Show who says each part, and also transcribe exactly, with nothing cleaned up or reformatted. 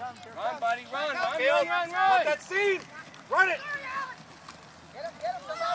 Speaker 1: buddy, run, run,
Speaker 2: Caleb,
Speaker 1: run, run,
Speaker 2: want
Speaker 1: run.
Speaker 2: that seam. Run it.
Speaker 3: Get him, get him,